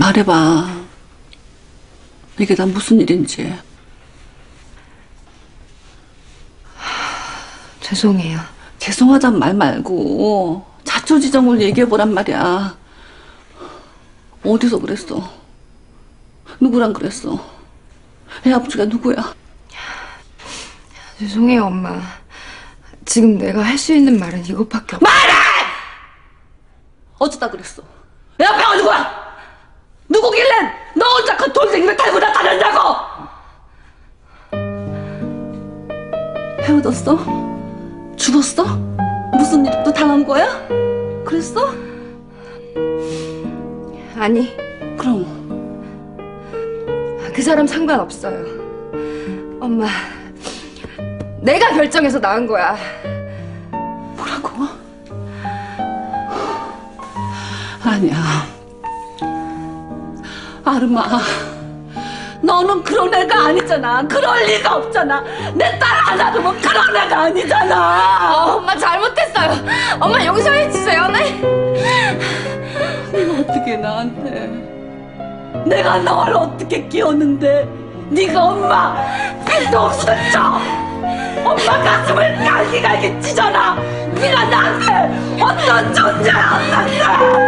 말해봐. 이게 다 무슨 일인지. 죄송해요. 죄송하단 말 말고 자초지종을 얘기해보란 말이야. 어디서 그랬어? 누구랑 그랬어? 애 아버지가 누구야? 죄송해요, 엄마. 지금 내가 할 수 있는 말은 이것밖에 없어. 말해! 어쩌다 그랬어? 애 아빠가 누구야? 누구길래 너 혼자 그 동생을 달고 나타난다고? 헤어졌어? 죽었어? 무슨 일이 또 당한 거야? 그랬어? 아니, 그럼 그 사람 상관없어요. 엄마, 내가 결정해서 낳은 거야. 뭐라고? 아니야. 아름아, 너는 그런 애가 아니잖아. 그럴 리가 없잖아. 내 딸 하나도 뭐 그런 애가 아니잖아. 엄마 잘못했어요. 엄마 용서해 주세요. 네? 네가 어떻게 나한테? 내가 널 어떻게 키웠는데 네가 엄마 빈통수를 쳐. 엄마 가슴을 갈기갈기 찢어라. 네가 나한테 어떤 존재였는데.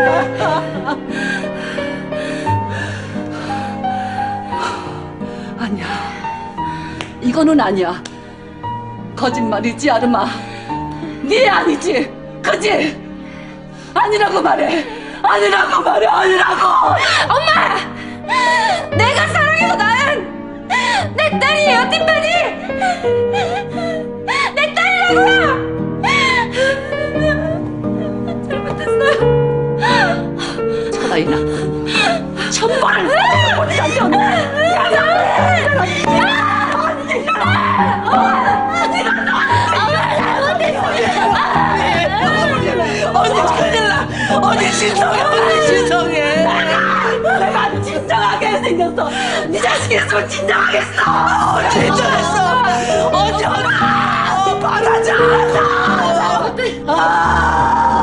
아니야. 이거는 아니야. 거짓말이지, 아름아. 네 아니지, 그지? 아니라고 말해. 아니라고 말해. 아니라고. 엄마! 내가 사랑해서 낳은 내 딸이에요, 뒷딸이! 내 딸이라고요! 잘못했어요. 천하이나 천벌을 못하게 오는 언니 큰일 나. 언니 진정해. 언니 진정해. 내가 진정하게 생겼어. 네 자식이 있으면 진정하겠어. 진정했어. 언니 받아줘.